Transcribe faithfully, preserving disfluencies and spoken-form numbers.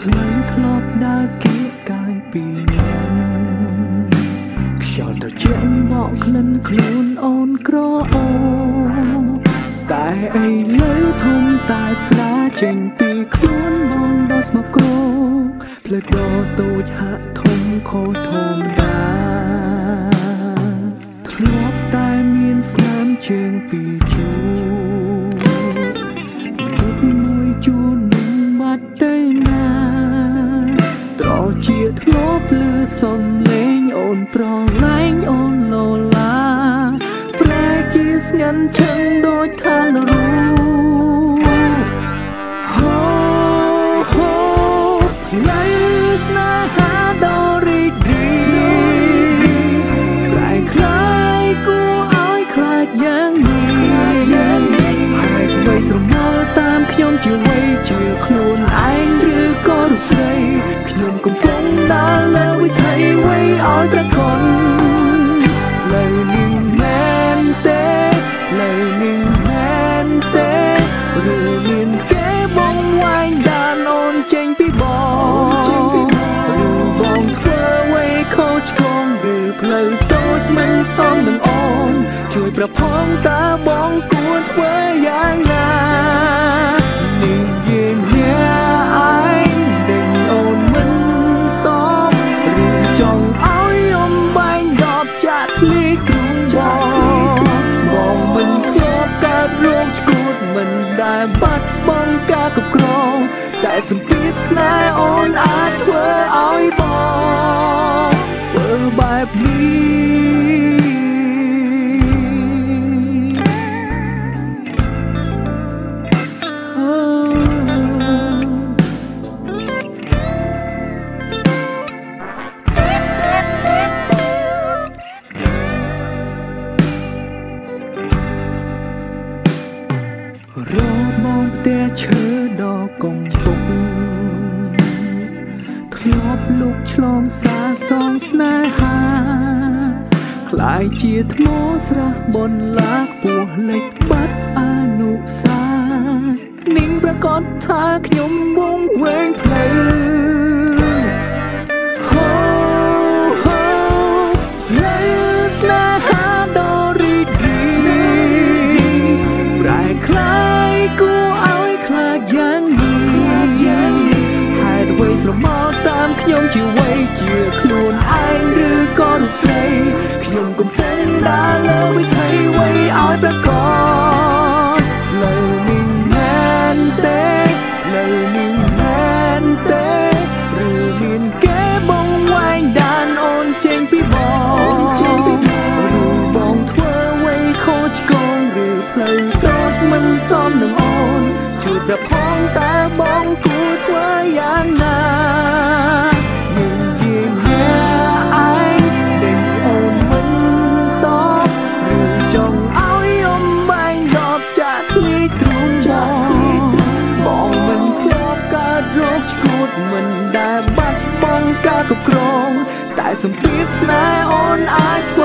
lấy thọp đã kia cài bì nhăn cho tờ chuyện bỏ lên khuôn ôn cro tại ấy lấy thông tại xa trình bì khuôn mong đó mà cô lời đó tôi hạ thông khôi thôn đá thọp tai miên slam trên bì chú môi chua nung mắt tây na trò chia thốp lư sầm lên ồn pro lánh ồn lô la pre chia ngăn chân đôi than ru ho ho lấy na ha đo ri ri lại khai cô áo khai giang mi hai người rồi mau tam khiêm chiều quay chiều khuôn anh như có được say khuôn cùng phong đã leo với thầy quay áo ra con lời ninh men tê lời ninh men tê rồi liền kế bóng oanh đàn ôn tranh bí bò rồi bóng thơ quay coach con được lời tốt mình son đừng ônជួយប្រផងតាបងគួរធ្វើយ៉ាងណានិយាយញាអញដេញអូនមិនតបឬចង់ឲ្យអំបែងដបចាក់ធ្លីគ្រូបងបងមិនធ្លាប់កើតរោគឆ្កួតមិនដែលបាត់បង់ការគ្រប់គ្រងតែសម្ពាធស្នេហ៍អូនអាចធ្វើឲ្យបងធ្វើបែបនេះរបងផ្ទះឈើដ៏កំពុកធ្លាប់លុកឆ្លងសាសងស្នេហាคล้ายជាថ្មស្រះបនឡាពោះលេចបាត់អនុសានាងប្រកាសថាខ្ញុំវងវែងផ្លូវហូហូលើស្នេហាដ៏រីករាយប្រែคล้ายគួរឲ្យខ្លាចយ៉ាងនេះហេតុអ្វីស្រមោលតាមខ្ញុំជាវ័យជាខ្លួនឯងឬក៏រូបស្រីខ្ញុំកំពុងដើរលើវិថីវ័យឲ្យប្រកបលើនេះមែនទេលើនេះមែនទេឬមានគេបងវាយដានអូនចេញពីបងឬបងធ្វើវ័យខូចកងឬផ្លូវតូចមិនសមនឹងអូនជួយប្រផងតើបងគួរធ្វើយ៉ាងណានឹងជាញាអញដេញអូនមិនតបឬចង់ឲ្យអំបែងដបចាក់ធ្លីទ្រូងបងបងមិនធ្លាប់កើតរោគឆ្កួតមិនដែលបាត់បង់ការគ្រប់គ្រងតែសម្ពាធស្នេហ៍អូនអាច